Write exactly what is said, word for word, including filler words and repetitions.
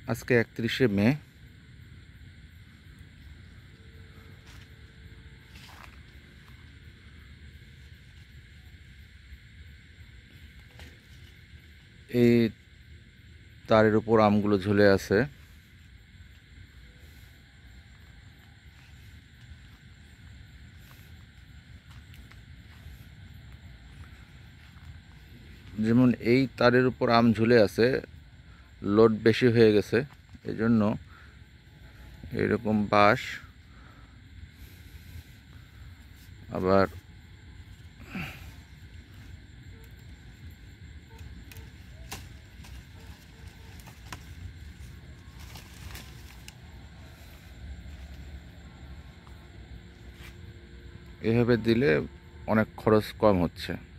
আজকে একত্রিশে মে। এই তারের উপর আমগুলো ঝুলে আছে। যেমন এই তারের উপর আম ঝুলে আছে, লোড বেশি হয়ে গেছে, এজন্য এরকম বাঁশ আবার এভাবে দিলে অনেক খরচ কম হচ্ছে।